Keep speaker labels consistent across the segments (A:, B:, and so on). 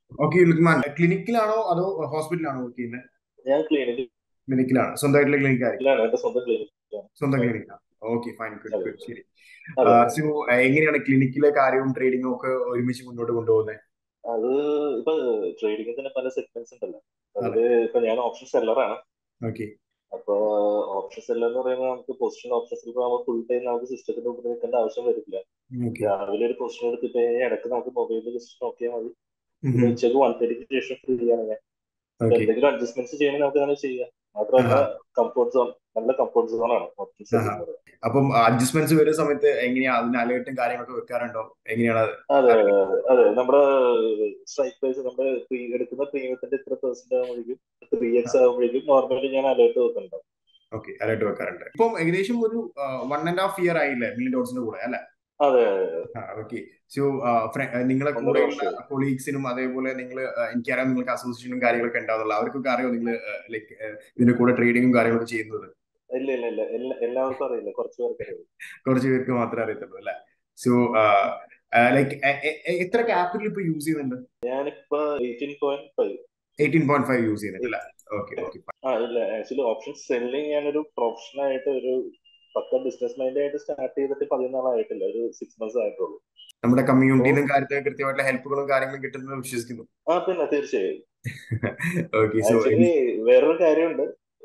A: Okay Luqman, ക്ലിനിക്കിലാണോ അതോ ഹോസ്പിറ്റലാണോ work ചെയ്യുന്നത്?
B: ഞാൻ ക്ലിനിക്കിലാണ്.
A: ക്ലിനിക്കിലാണ്. സ്വന്തമായിട്ടുള്ള ക്ലിനിക്ക് ആയിരിക്കും.
B: എന്റെ സ്വന്തം ക്ലിനിക്കിലാണ്.
A: സ്വന്തം
B: അതെ
A: ക്ലിനിക്കാണ്. ഓക്കെ, ഫൈൻ, ഗുഡ്
B: അതെ
A: ഗുഡ്, ശരി.
B: അതെ.
A: സോ എങ്ങനെയാണ് ക്ലിനിക്കിലെ കാര്യവും ട്രേഡിങ്ങും ഒക്കെ ഒരുമിച്ച് മുന്നോട്ട് കൊണ്ടുപോകുന്നത്?
B: അത് ഇപ്പൊ ട്രേഡിംഗിൽ തന്നെ പല സെഗ്മെന്റ്സ് ഉണ്ടല്ലോ.
A: അതെ.
B: അതില് ഇപ്പൊ ഞാൻ ഓപ്ഷൻ സെല്ലറാണ്.
A: ഓക്കെ.
B: അപ്പൊ ഓപ്ഷൻ സെല്ലർ എന്ന് പറയുമ്പോൾ നമുക്ക് position option seller full time നമുക്ക് സിസ്റ്റത്തിന്റെ മുമ്പിൽ നിൽക്കേണ്ട ആവശ്യം വരില്ല.
A: ഓക്കെ.
B: രാവിലെ ഒരു പൊസിഷൻ എടുത്തിട്ട് കഴിഞ്ഞാൽ ഇടയ്ക്ക് നമുക്ക് മൊബൈലിൽ ജസ്റ്റ് നോക്കിയാൽ മതി. പിന്നെ ഉച്ചക്ക് 1:30ക്ക് ശേഷം ഫ്രീ ആണ് ഞാൻ. അപ്പൊ
A: ഓക്കെ.
B: എന്തെങ്കിലും അഡ്ജസ്റ്റ്മെന്റ്സ് ചെയ്യണമെങ്കിൽ നമുക്ക് അങ്ങനെ ചെയ്യാം. മാത്രമല്ല
A: ആഹാ.
B: കംഫോർട്ട് സോൺ, നല്ല കംഫോർട്ട് സോൺ ആണ് ഓപ്ഷൻ
A: ആഹാ.
B: സെല്ലിംഗ് എന്ന് പറയുന്നത്.
A: അപ്പം അഡ്ജസ്റ്റ്മെന്റ്സ് വരുന്ന സമയത്ത് എങ്ങനെയാ അതിന് അലേർട്ടും കാര്യങ്ങളൊക്കെ വെക്കാറുണ്ടോ? എങ്ങനെയാണ് അത്?
B: അതെ അതെ അതെ അതെ. നമ്മുടെ സ്ട്രൈക്ക് പ്രൈസ് നമ്മുടെ എടുക്കുന്ന പ്രീമിയത്തിന്റെ ഇത്ര പെർസെന്റ് ആകുമ്പോഴേക്കും 3x ആകുമ്പോഴേക്കും നോർമലി ഞാൻ അലേർട്ട് വെക്കുന്നുണ്ടാവും.
A: ഓക്കെ, അലേർട്ട് വെക്കാറുണ്ട്. ഇപ്പം ഏകദേശം ഒരു 1.5 ഇയർ ആയില്ലേ മില്യൺ ഡോട്ട്സിന്റെ കൂടെ, അല്ലെ?
B: അതെ അതെ.
A: ഓക്കെ. സോ നിങ്ങളെ
B: ഒന്നര
A: കൂടെയുള്ള
B: വർഷമായി.
A: കൊളീഗ്സിനും അതേപോലെ നിങ്ങൾ, എനിക്കറിയാം നിങ്ങൾക്ക് അസോസിയേഷനും കാര്യങ്ങളൊക്കെ ഉണ്ടാവുന്നല്ലോ, അവർക്കൊക്കെ അറിയോ നിങ്ങൾ ലൈക്ക് ഇതിന്റെ കൂടെ ട്രേഡിങ്ങും കാര്യങ്ങളൊക്കെ ചെയ്യുന്നത്?
B: ഇല്ല ഇല്ല ഇല്ല, എല്ലാവർക്കും അറിയില്ല, കുറച്ച് പേർക്ക് അറിയില്ല.
A: കുറച്ച് പേർക്ക് മാത്രമേ അറിയത്തുള്ളൂ, അല്ലെ? സോ ലൈക്ക് എത്ര ക്യാപിറ്റൽ ഇപ്പൊ യൂസ് ചെയ്യുന്നുണ്ട്?
B: ഞാനിപ്പോ 18.5.
A: 18.5 യൂസ് ചെയ്യുന്നുണ്ട്, അല്ലെ? Okay, okay.
B: ഇല്ല, ആക്ച്വലി ഓപ്ഷൻ സെല്ലിങ് ഞാനൊരു പ്രൊഫഷനായിട്ട് ഒരു പക്ക ബിസിനസ് മൈൻഡ് ആയിട്ട് സ്റ്റാർട്ട് ചെയ്തിട്ട് 14 നാളായിട്ടില്ല, ഒരു 6 മന്ത്സ് ആയിട്ടുള്ളൂ.
A: നമ്മുടെ
B: അപ്പോ
A: കമ്മ്യൂണിറ്റിയിൽ നിന്നും കാര്യത്തിൽ കൃത്യമായിട്ടുള്ള ഹെൽപ്പുകളും കാര്യങ്ങളും കിട്ടുന്നത് വിശ്വസിക്കുന്നു.
B: പിന്നെ തീർച്ചയായും.
A: ഓക്കെ. സോ
B: ആക്ച്വലി വേറൊരു കാര്യമുണ്ട്.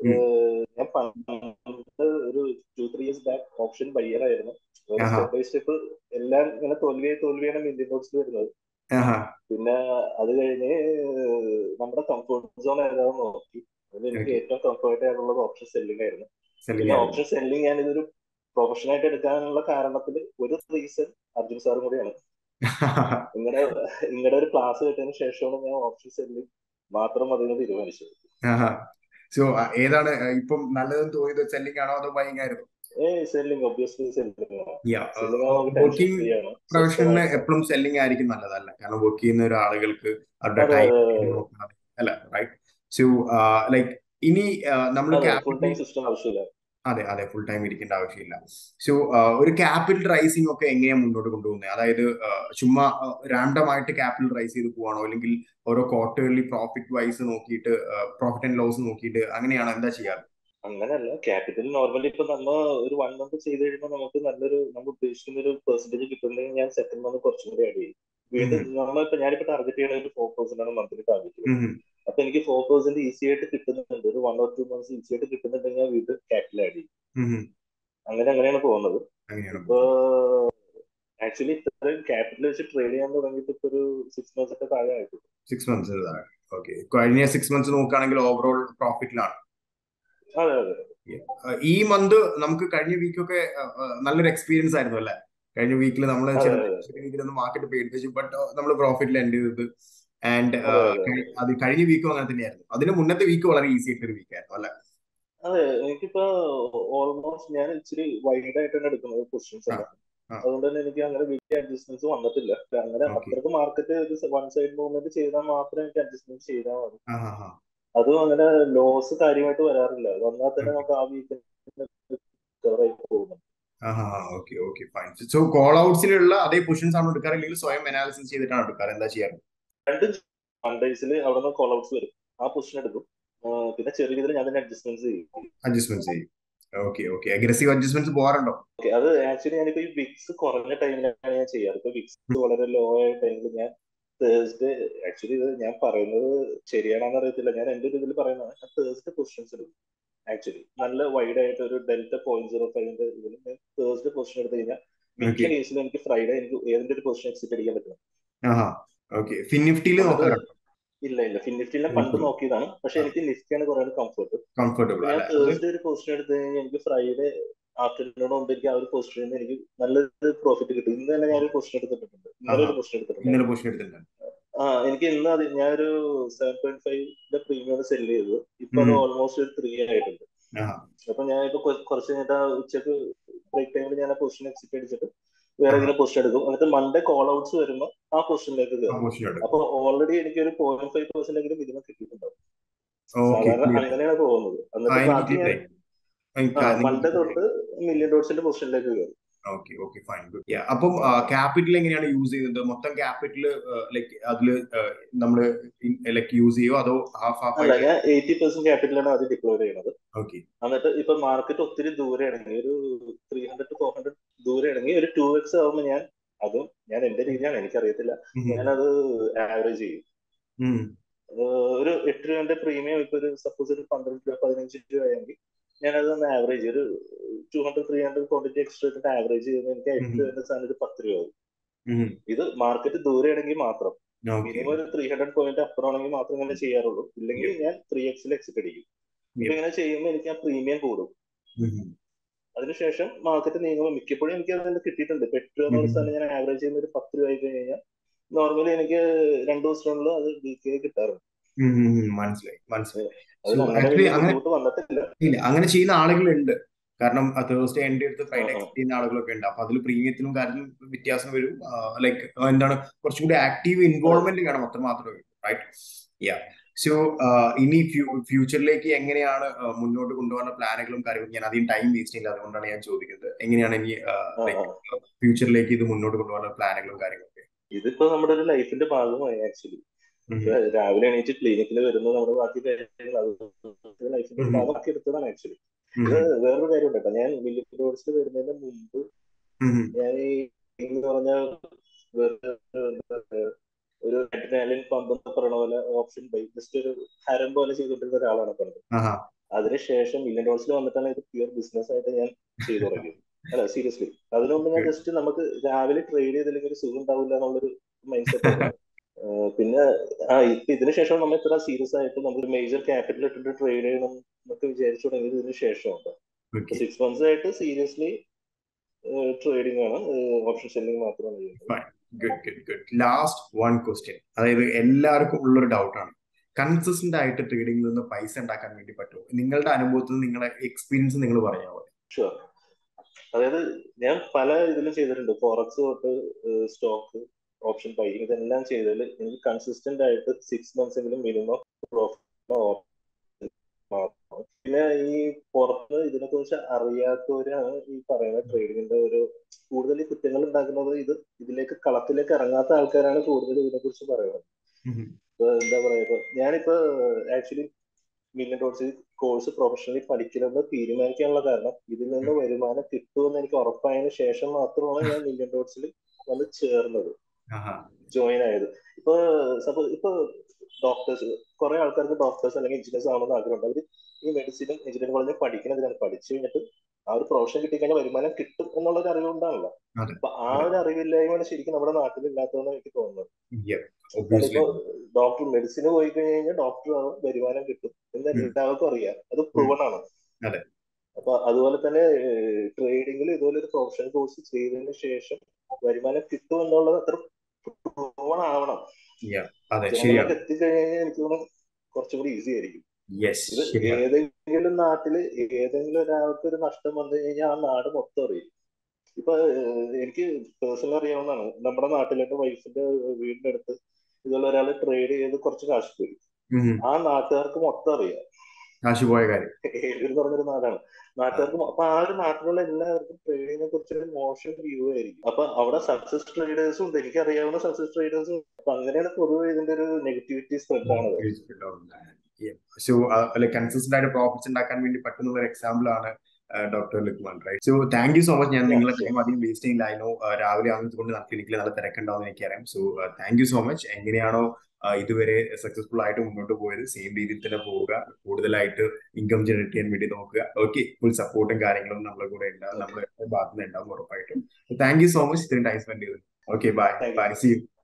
B: ഞാൻ പണ്ട് ഒരു 2-3 ഇയേഴ്സ് ബാക്ക് ഓപ്ഷൻ ബയ്യർ ആയിരുന്നു. വേറെ
A: ആഹാ.
B: സ്റ്റെപ്പ് ബൈ സ്റ്റെപ്പ് എല്ലാം ഇങ്ങനെ തോൽവിയാണ് ഇന്ത്യൻ ബോക്സിൽ വരുന്നത്.
A: ആഹാ.
B: പിന്നെ അത് കഴിഞ്ഞ് നമ്മുടെ കംഫോർട്ട് സോൺ ഏതാണെന്ന് നോക്കി. അതിൽ എനിക്ക്
A: ഓക്കെ.
B: ഏറ്റവും കംഫർട്ട് ആയിട്ടുള്ളത് ഓപ്ഷൻ സെല്ലിംഗ് ആയിരുന്നു.
A: സെല്ലിംഗ്
B: പിന്നെ
A: ആയിരുന്നു.
B: ഓപ്ഷൻ സെല്ലിംഗ് ഞാൻ ഇതൊരു പ്രൊഫഷനായിട്ട് എടുക്കാനുള്ള കാരണത്തിൽ ഒരു റീസൺ അർജുൻ സാറും കൂടിയാണ്. നിങ്ങളുടെ നിങ്ങളുടെ ഒരു ക്ലാസ് കിട്ടിയതിന് ശേഷമാണ് ഞാൻ ഓപ്ഷൻ സെല്ലിംഗ് മാത്രം അതിന് തീരുമാനിച്ചത്.
A: ആഹാ. സോ ഏതാണ് ഇപ്പം നല്ലതെന്ന് തോന്നിയത്? സെല്ലിംഗ് ആണോ അതോ ബൈങ് ആയിരുന്നു?
B: സെല്ലിംഗ് ഒബ്വിയസ്ലി സെല്ലിംഗ് ആണ്.
A: യാ.
B: സെല്ലിംഗ് ആകുമ്പോൾ നമുക്ക് ടെൻഷൻ
A: വർക്കിംഗ്
B: ഫ്രീ ആണ്,
A: പ്രൊഫഷണലിന്
B: സ്വസ്ഥമായിട്ട്.
A: എപ്പോഴും സെല്ലിംഗ് ആയിരിക്കും നല്ലതല്ല, കാരണം വർക്ക് ചെയ്യുന്ന ഒരു ആളുകൾക്ക് അവരുടെ
B: അതെ
A: ടൈം
B: അതെ
A: നോക്കണം, അല്ല? റൈറ്റ്. സോ ലൈക്ക് ഇനി നമ്മൾ
B: അതെ. ഫുൾ
A: ക്യാപിറ്റൽ,
B: ടൈം സിസ്റ്റം ആവശ്യമില്ല.
A: അതെ അതെ, ഫുൾ ടൈം ഇരിക്കേണ്ട ആവശ്യമില്ല. സോ ഒരു ക്യാപിറ്റൽ റൈസിംഗ് ഒക്കെ എങ്ങനെയാണ് മുന്നോട്ട് കൊണ്ടുപോകുന്നത്? അതായത് ചുമ്മാ റാൻഡം ആയിട്ട് ക്യാപിറ്റൽ റൈസ് ചെയ്ത് പോവാണോ, അല്ലെങ്കിൽ ഓരോ ക്വാർട്ടേർലി പ്രോഫിറ്റ് വൈസ് നോക്കിയിട്ട്, പ്രോഫിറ്റ് ആൻഡ് ലോസ് നോക്കിയിട്ട് അങ്ങനെയാണോ, എന്താ ചെയ്യാറ്?
B: അങ്ങനല്ല, ക്യാപിറ്റൽ നോർമലി ഇപ്പൊ നമ്മ ഒരു 1 മന്ത് ചെയ്ത് കഴിയുമ്പോൾ നമുക്ക് നല്ലൊരു നമ്മൾ ഉദ്ദേശിക്കുന്ന ഒരു പെർസെന്റേജ് കിട്ടുന്നുണ്ടെങ്കിൽ ഞാൻ സെക്കൻഡ് മന്ത് കുറച്ചും കൂടി ആഡ് ചെയ്യും. വീണ്ടും നമ്മളിപ്പോ ഞാനിപ്പോ ടാർഗറ്റ് ചെയ്യുന്ന ഒരു 4% ആണ് മന്ത്ലി ടാർഗറ്റ് ചെയ്യുന്നത്. അപ്പൊ എനിക്ക് 4% ഈസി ആയിട്ട് കിട്ടുന്നുണ്ട്, ഒരു 1 or 2 months ഈസി ആയിട്ട് കിട്ടുന്നുണ്ടെങ്കിൽ ഞാൻ വീണ്ടും ക്യാപിറ്റൽ ആഡ് ചെയ്യും. അങ്ങനെയാണ് പോകുന്നത്.
A: അങ്ങനെയാണ്
B: ഇപ്പൊ
A: പോകുന്നത്.
B: ആക്ച്വലി ഇത്രയും ക്യാപിറ്റൽ വെച്ച് ട്രേഡ് ചെയ്യാൻ തുടങ്ങിയിട്ട് ഇപ്പൊ ഒരു 6 മന്ത്സ് ഒക്കെ താഴെ ആയിട്ടുണ്ട്.
A: 6 മന്ത്സ്. ഓക്കെ. കഴിഞ്ഞ 6 മന്ത്സ് നോക്കുകയാണെങ്കിൽ ഓവറോൾ പ്രോഫിറ്റിലാണ്.
B: അതെ അതെ.
A: ഈ മന്ത് നമുക്ക് കഴിഞ്ഞ വീക്കൊക്കെ നല്ലൊരു എക്സ്പീരിയൻസ് ആയിരുന്നു, അല്ലെ? കഴിഞ്ഞ വീക്കിൽ നമ്മൾ
B: അതെ
A: ചെറിയ
B: അതെ
A: രീതിയിലൊന്ന് മാർക്കറ്റ് പേടിപ്പിച്ചു, ബട്ട് നമ്മൾ പ്രോഫിറ്റിൽ എൻഡ് ചെയ്തത്. ആൻഡ്
B: അതെ അതെ അതെ.
A: അത് കഴിഞ്ഞ വീക്കും അങ്ങനെ തന്നെയായിരുന്നു. അതിന് മുന്നത്തെ വീക്ക് വളരെ ഈസി ആയിട്ടൊരു വീക്കായിരുന്നു, അല്ലെ?
B: അതെ എനിക്കിപ്പോ ഓൾമോസ്റ്റ് ഞാൻ ഇച്ചിരി വൈഡ് ആയിട്ടാണ് എടുക്കുന്നത് പൊസിഷൻസ്
A: ആ.
B: എല്ലാം.
A: ആ.
B: അതുകൊണ്ട് തന്നെ എനിക്ക് അങ്ങനെ വലിയ അഡ്ജസ്റ്റ്മെന്റ്സ് വന്നിട്ടില്ല. അങ്ങനെ
A: ഓക്കെ.
B: അത്രക്ക് മാർക്കറ്റ് വൺ സൈഡ് മൂവ്മെന്റ് ചെയ്താൽ മാത്രമേ എനിക്ക് അഡ്ജസ്റ്റ്മെന്റ് ചെയ്താൽ മതി.
A: ആ. ആ. ആ.
B: അതും അങ്ങനെ ലോസ് കാര്യമായിട്ട് വരാറില്ല. വന്നാൽ തന്നെ
A: ഓക്കെ.
B: നമുക്ക് ആ വീക്കിൽ റിക്കവറായി പോകുന്നു.
A: ആ. ആ. Okay, okay, fine. So call ഔട്ട്സിലുള്ള അതേ പൊസിഷൻസ് ആണ് എടുക്കാറ്, അല്ലെങ്കിൽ സ്വയം അനാലിസിസ് ചെയ്തിട്ടാണ് എടുക്കാറ്? എന്താ ചെയ്യാറ്?
B: രണ്ടും വൺഡേയ്സിൽ അവിടെ നിന്ന് കോൾ ഔട്ട്സ് വരും, ആ പൊസിഷൻ എടുക്കും. പിന്നെ ചെറിയ രീതിയിൽ ഞാൻ തന്നെ അഡ്ജസ്റ്റ്മെന്റ് ചെയ്യും.
A: അഡ്ജസ്റ്റ്മെന്റ് ചെയ്യും. Okay, okay. അഗ്രസീവ് അഡ്ജസ്റ്റ്മെന്റ്സ് പോകാറുണ്ടോ?
B: ഓക്കെ, അത് ആക്ച്വലി ഞാനിപ്പോ ഈ വിക്സ് കുറഞ്ഞ ടൈമിലാണ് ഞാൻ ചെയ്യാറ്. ഇപ്പൊ വിക്സ് വളരെ ലോ ആയ ടൈമിൽ ഞാൻ തേഴ്സ്ഡേ, ആക്ച്വലി ഇത് ഞാൻ പറയുന്നത് ശരിയാണെന്ന് അറിയത്തില്ല, ഞാൻ എന്റെ ഒരു ഇതിൽ പറയുന്നതാണ്, ഞാൻ തേഴ്സ്ഡേ പൊസിഷൻസ് എടുക്കും. ആക്ച്വലി നല്ല വൈഡ് ആയിട്ട് ഒരു ഡെൽറ്റ 0.05 ഇതിൽ ഞാൻ തേഴ്സ്ഡേ പൊസിഷൻ എടുത്തു കഴിഞ്ഞാൽ മിക്ക
A: ഓക്കെ.
B: കേസിലും എനിക്ക് ഫ്രൈഡേ എനിക്ക് ഏതെങ്കിലും ഒരു പൊസിഷൻ എക്സിറ്റ് അടിക്കാൻ പറ്റും.
A: ആഹാ. ഓക്കെ. ഫിൻ നിഫ്റ്റിയിൽ
B: എന്നിട്ട്
A: നോക്കാറുണ്ടോ?
B: ഇല്ല ഇല്ല, ഫിൻ നിഫ്റ്റി ഞാൻ പണ്ട് നോക്കിയതാണ്, പക്ഷെ എനിക്ക് നിഫ്റ്റിയാണ് കുറെ കംഫർട്ട്.
A: കംഫർട്ടബിൾ
B: അപ്പൊ ഞാൻ
A: അല്ലെ അത്?
B: തേഴ്സ്ഡേ ഒരു പൊസിഷൻ എടുത്തു കഴിഞ്ഞാൽ എനിക്ക് ഫ്രൈഡേ ആഫ്റ്റർനൂൺ മുമ്പ് എനിക്ക് ആ ഒരു പൊസിഷനിൽ നിന്ന് എനിക്ക് നല്ലൊരു പ്രോഫിറ്റ് കിട്ടും. ഇന്ന് തന്നെ ഞാൻ ഒരു പൊസിഷൻ എടുത്തിട്ടുണ്ട്, ഇന്നലെ
A: ആഹാ.
B: ഒരു പൊസിഷൻ
A: ഇന്നലെ
B: എടുത്തിട്ടുണ്ടായിരുന്നു.
A: പൊസിഷൻ എടുത്തിട്ടുണ്ട്.
B: എനിക്ക് ഇന്ന് അത് ഞാനൊരു 7.5 പ്രീമിയം സെല് ചെയ്തു. ഇപ്പൊ അത്
A: ഉം.
B: ഓൾമോസ്റ്റ് ഒരു 3 ആയിട്ടുണ്ട്.
A: ആഹാ.
B: അപ്പൊ ഞാൻ ഇപ്പൊ കുറച്ച് കഴിഞ്ഞിട്ട് ഉച്ചക്ക് ബ്രേക്ക് ടൈമിൽ ഞാൻ ആ പൊസിഷൻ എക്സിറ്റ് അടിച്ചിട്ട് വേറെ
A: ആഹാ.
B: ഏതെങ്കിലും പൊസിഷൻ എടുക്കും. എന്നിട്ട് മൺഡേ കോൾ ഔട്ട്സ് വരുമ്പോൾ ആ പൊസിഷനിലേക്ക്
A: ആ
B: കയറും.
A: പൊസിഷൻ എടുക്കും.
B: അപ്പൊ ഓൾറെഡി എനിക്ക് ഒരു 0.5% മിനിമം കിട്ടിയിട്ടുണ്ടാവും.
A: ഓക്കെ,
B: സാധാരണ
A: ക്ലിയർ ആയി.
B: അങ്ങനെയാണ് പോകുന്നത്.
A: ആ,
B: എന്നിട്ട്
A: എനിക്ക്
B: ബാക്കി
A: ക്ലിയർ
B: ഞാൻ
A: ആയി. എനിക്ക്
B: മൺഡേ
A: clear ആയി.
B: തൊട്ട് മില്യൺ ഡോട്ട്സിന്റെ പൊസിഷനിലേക്ക് കയറും.
A: Okay okay fine good. അപ്പം ക്യാപിറ്റൽ എങ്ങനെയാണ് യൂസ് ചെയ്യുന്നത്? മൊത്തം ക്യാപിറ്റൽ ലൈക്ക് അതില് നമ്മൾ ലൈക്ക് യൂസ് ചെയ്യോ അതോ ഹാഫ് ഹാഫ്
B: അല്ല,
A: ആയിട്ട്?
B: ഞാൻ 80% ക്യാപിറ്റലാണ് ആദ്യം ഡിപ്ലോയ് ചെയ്യുന്നത്.
A: ഓക്കെ.
B: എന്നിട്ട് ഇപ്പൊ മാർക്കറ്റ് ഒത്തിരി ദൂരെ ആണെങ്കിൽ, ഒരു 300 to 400 ദൂരെ ആണെങ്കിൽ ഒരു 2x ആവുമ്പോൾ ഞാൻ എന്റെ രീതിയാണ്, എനിക്കറിയത്തില്ല, ഞാനത് ആവറേജ് ചെയ്യും. ഒരു 8 രൂപന്റെ പ്രീമിയം ഇപ്പൊ ഒരു സപ്പോസ് ഒരു 12 രൂപ 15 രൂപ ആയെങ്കിൽ ഞാനത് ഒന്ന് ആവറേജ് ഒരു 200-300 ക്വാണ്ടിറ്റി എക്സ്ട്രാ ഇട്ടിട്ട് ആവറേജ് ചെയ്യുമ്പോൾ എനിക്ക് 8 രൂപന്റെ സാധനം ഒരു 10 രൂപ ആവും. ഇത് മാർക്കറ്റ് ദൂരെ ആണെങ്കിൽ മാത്രം. മിനിമം ഒരു 300 പോയിന്റ് അപ്പുറമാണെങ്കിൽ മാത്രം ഇങ്ങനെ ചെയ്യാറുള്ളൂ. ഇല്ലെങ്കിൽ ഞാൻ 3x എക്സിറ്റ് അടിക്കും. അപ്പൊ ഇങ്ങനെ ചെയ്യുമ്പോൾ എനിക്ക് ആ പ്രീമിയം കൂടും. അതിനുശേഷം മാർക്കറ്റ് നീങ്ങുമ്പോൾ മിക്കപ്പോഴും എനിക്ക് അതിന് കിട്ടിയിട്ടുണ്ട്. ഇപ്പൊ 8 രൂപ എന്നുള്ള സ്ഥലം ഞാൻ ആവറേജ് ചെയ്യുന്ന ഒരു 10 രൂപ ആയി കഴിഞ്ഞാൽ നോർമലി എനിക്ക് 2 ദിവസത്തിനുള്ളിൽ അത് ഡീറ്റെയിൽ കിട്ടാറുണ്ട്.
A: മനസ്സിലായി മനസ്സിലായി.
B: അതിന് അങ്ങനെ വലിയ ബുദ്ധിമുട്ട് വന്നിട്ടില്ല.
A: ഇല്ല, അങ്ങനെ ചെയ്യുന്ന ആളുകളുണ്ട്. കാരണം തേഴ്സ്ഡേ എൻഡ് എടുത്ത് ഫ്രൈഡേ എക്സിറ്റ് ചെയ്യുന്ന ആളുകളൊക്കെ ഉണ്ട്. അപ്പൊ അതിൽ പ്രീമിയത്തിലും കാര്യത്തിലും വ്യത്യാസം വരും. ലൈക്ക് എന്താണ്, കുറച്ചും കൂടി ആക്റ്റീവ് ഇൻവോൾവ്മെന്റ് വേണം, അത്ര മാത്രമേ. റൈറ്റ്. സോ ഇനി ഫ്യൂച്ചറിലേക്ക് എങ്ങനെയാണ് മുന്നോട്ട് കൊണ്ടുപോകുന്ന പ്ലാനുകളും കാര്യങ്ങളും? ഞാൻ അധികം ടൈം വേസ്റ്റ് ചെയ്യില്ല, അതുകൊണ്ടാണ് ഞാൻ ചോദിക്കുന്നത്. എങ്ങനെയാണ് ഇനി ഫ്യൂച്ചറിലേക്ക് ഇത് മുന്നോട്ട് കൊണ്ടുപോകുന്ന പ്ലാനുകളും കാര്യങ്ങളൊക്കെ?
B: ഇതിപ്പോ നമ്മുടെ ഒരു ലൈഫിന്റെ ഭാഗമായി ആക്ച്വലി. രാവിലെ എണീറ്റ് ക്ലിനിക്കിൽ വരുന്നത് നമ്മുടെ ബാക്കി ലൈഫിന്റെ ഭാഗമാക്കി എടുത്തതാണ് ആക്ച്വലി. ഇത് വേറൊരു കാര്യം കേട്ടോ, ഞാൻ മില്ലിയോൺസിൽ വരുന്നതിന് മുമ്പ് ഞാൻ ഈ പറഞ്ഞ ഒരു അഡ്രിനാലിൻ പമ്പ് എന്ന് പറയുന്ന പോലെ ഓപ്ഷൻ ബൈ ജസ്റ്റ് ഒരു ഹരം പോലെ ചെയ്തുകൊണ്ടിരുന്ന ഒരാളാണ് പണ്ട്. അതിനുശേഷം മില്യൺഡോട്സിൽ വന്നിട്ടാണ് ഇത് പ്യൂർ ബിസിനസ് ആയിട്ട് ഞാൻ ചെയ്തു തുടങ്ങിയത്. അല്ല സീരിയസ്ലി, അതിനുമുമ്പ് ഞാൻ ജസ്റ്റ് നമുക്ക് രാവിലെ ട്രേഡ് ചെയ്തില്ലെങ്കിൽ ഒരു സുഖം ഉണ്ടാവില്ല എന്നുള്ളൊരു മൈൻഡ് സെറ്റ് ആയിരുന്നു. പിന്നെ ഇപ്പൊ ഇതിനുശേഷം നമ്മൾ ഇത്ര സീരിയസ് ആയിട്ട് നമുക്ക് മേജർ ക്യാപിറ്റൽ ഇട്ടിട്ട് ട്രേഡ് ചെയ്യണം എന്നൊക്കെ വിചാരിച്ചു തുടങ്ങിയത് ഇതിന് ശേഷമുണ്ട്. 6 months ആയിട്ട് സീരിയസ്ലി ട്രേഡിംഗ് ആണ്, ഓപ്ഷൻ സെല്ലിംഗ് മാത്രമാണ് ചെയ്യുന്നത്.
A: ലാസ്റ്റ് വൺ ക്വസ്റ്റ്യൻ, അതായത് എല്ലാവർക്കും ഉള്ളൊരു ഡൗട്ടാണ്. കൺസിസ്റ്റന്റ് ആയിട്ട് ട്രേഡിംഗിൽ നിന്ന് പൈസ ഉണ്ടാക്കാൻ വേണ്ടി പറ്റുമോ? നിങ്ങളുടെ അനുഭവത്തിൽ നിങ്ങളുടെ എക്സ്പീരിയൻസ് നിങ്ങൾ പറയാമോ?
B: ഷുവർ. അതായത് ഞാൻ പല ഇതിലും ചെയ്തിട്ടുണ്ട്. ഫോറക്സ് തൊട്ട് സ്റ്റോക്ക്, ഓപ്ഷൻ ബൈയിങ്, ഇതെല്ലാം ചെയ്തതിൽ എനിക്ക് കൺസിസ്റ്റന്റ് ആയിട്ട് 6 months എങ്കിലും മിനിമം പ്രോഫിറ്റ്. പിന്നെ ഈ പുറത്ത് ഇതിനെ കുറിച്ച് അറിയാത്തവരാണ് ഈ പറയുന്ന ട്രേഡിങ്ങിന്റെ ഒരു കൂടുതൽ കുറ്റങ്ങൾ ഉണ്ടാക്കുന്നത്. ഇതിലേക്ക് കളത്തിലേക്ക് ഇറങ്ങാത്ത ആൾക്കാരാണ് കൂടുതൽ ഇതിനെ കുറിച്ച് പറയുന്നത്. ഇപ്പൊ എന്താ പറയുക, ഞാനിപ്പോ ആക്ച്വലി മില്യൺഡോട്സ് കോഴ്സ് പ്രൊഫഷണലി പഠിക്കണമെന്ന് തീരുമാനിക്കാനുള്ള കാരണം ഇതിൽ നിന്ന് വരുമാനം കിട്ടുമെന്ന് എനിക്ക് ഉറപ്പായതിനു ശേഷം മാത്രമാണ് ഞാൻ മില്യൺഡോട്സിൽ വന്ന് ചേർന്നത്, ജോയിൻ ആയത്. ഇപ്പൊ സപ്പോസ് ഇപ്പൊ ഡോക്ടേഴ്സ്, കുറെ ആൾക്കാർക്ക് ഡോക്ടേഴ്സ് അല്ലെങ്കിൽ എഞ്ചിനീയേഴ്സ് ആണെന്ന് ആഗ്രഹമുണ്ട്. അവർ ഈ മെഡിസിനും എഞ്ചിനീയറിംഗ് കോളേജിൽ പഠിക്കുന്നതിനാണ്. പഠിച്ചു കഴിഞ്ഞിട്ട് ആ ഒരു പ്രൊഫഷൻ കിട്ടിക്കഴിഞ്ഞാൽ വരുമാനം കിട്ടും എന്നുള്ളൊരു അറിവുണ്ടാണല്ലോ. അപ്പൊ ആ ഒരു അറിവില്ലായ്മയാണ് ശരിക്കും നമ്മുടെ നാട്ടിൽ ഇല്ലാത്തതെന്ന് എനിക്ക് തോന്നുന്നത്. ഇപ്പൊ ഡോക്ടർ മെഡിസിന് പോയി കഴിഞ്ഞാൽ ഡോക്ടർ വരുമാനം കിട്ടും എന്ന് എല്ലാവർക്കും അറിയാം, അത് പ്രൂവൺ ആണ്. അപ്പൊ അതുപോലെ തന്നെ ട്രേഡിംഗിൽ ഇതുപോലെ ഒരു പ്രൊഫഷണൽ കോഴ്സ് ചെയ്തതിനു ശേഷം വരുമാനം കിട്ടും എന്നുള്ളത് അത്ര പ്രൂവൺ ആവണം. ജനങ്ങളിലേക്ക് എത്തിക്കഴിഞ്ഞാൽ എനിക്ക് തോന്നുന്നു കുറച്ചും കൂടി ഈസി ആയിരിക്കും. ഇത് ഏതെങ്കിലും നാട്ടില് ഏതെങ്കിലും ഒരാൾക്ക് ഒരു നഷ്ടം വന്നു കഴിഞ്ഞാൽ ആ നാട് മൊത്തം അറിയും. ഇപ്പൊ എനിക്ക് പേഴ്സണൽ അറിയാവുന്നതാണ്, നമ്മുടെ നാട്ടിലെ വൈഫിന്റെ വീടിന്റെ അടുത്ത് ഇതുള്ള ഒരാൾ ട്രേഡ് ചെയ്ത് കുറച്ച് കാശ് പോയി. ആ നാട്ടുകാർക്ക് മൊത്തം അറിയാം,
A: കാശുപോയ കാര്യം.
B: ഏതൊരു പറഞ്ഞൊരു നാടാണ് നാട്ടുകാർക്ക്. അപ്പൊ ആ ഒരു നാട്ടിലുള്ള എല്ലാവർക്കും ട്രേഡിങ്ങിനെ കുറിച്ച് ഒരു മോശം വ്യൂ ആയിരിക്കും. അപ്പൊ അവിടെ സക്സസ് ട്രേഡേഴ്സും ഉണ്ട്, എനിക്ക് അറിയാവുന്ന സക്സസ് ട്രേഡേഴ്സും. അപ്പൊ അങ്ങനെയാണ് പൊതുവെ ഇതിന്റെ ഒരു നെഗറ്റിവിറ്റി സ്പ്രെഡ് ആണത്.
A: സോ കൺസിസ്റ്റന്റ് ആയിട്ട് പ്രോഫിറ്റ്സ് ഉണ്ടാക്കാൻ വേണ്ടി പറ്റുന്ന ഒരു എക്സാമ്പിൾ ആണ് doctor Lukman, right? So thank you so much. ഞാൻ നിങ്ങളെ ടൈം അധികം വേസ്റ്റ് ചെയ്യില്ല. ഐ നോ രാവിലെ ആകുന്നത് ക്ലിനിക്കിൽ നല്ല തിരക്കുണ്ടാവുന്ന എനിക്കറിയാം. So thank you so much. എങ്ങനെയാണോ ഇതുവരെ സക്സസ്ഫുൾ ആയിട്ട് മുന്നോട്ട് പോയത് സെയിം രീതിയിൽ തന്നെ പോവുക, കൂടുതലായിട്ട് ഇൻകം ജനറേറ്റ് ചെയ്യാൻ വേണ്ടി നോക്കുക. ഓക്കെ, ഫുൾ സപ്പോർട്ടും കാര്യങ്ങളും നമ്മളെ കൂടെ ഉണ്ടാവും, നമ്മുടെ ഭാഗത്തുനിന്ന് ഉണ്ടാവും ഉറപ്പായിട്ടും. താങ്ക് യു സോ മച്ച് ഇത്രയും ടൈം സ്പെൻഡ് ചെയ്തത്. Okay, bye bye, see U.